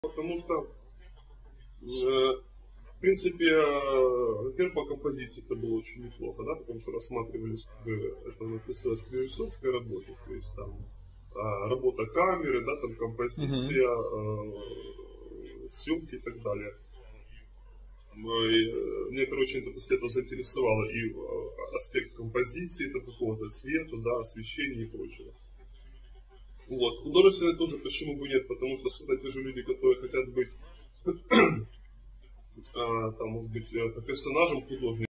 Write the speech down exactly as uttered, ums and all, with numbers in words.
Потому что, э, в принципе, э, во-первых, по композиции это было очень неплохо, да, потому что рассматривались, как бы, это написалось к режиссерской работе, то есть там э, работа камеры, да, там композиция, э, съемки и так далее. Меня, короче, это после этого заинтересовало и аспект композиции, это какого-то цвета, да, освещения и прочего. Вот, художественное тоже почему бы нет, потому что сюда те же люди, которые хотят быть, а, там, может быть, персонажем художником.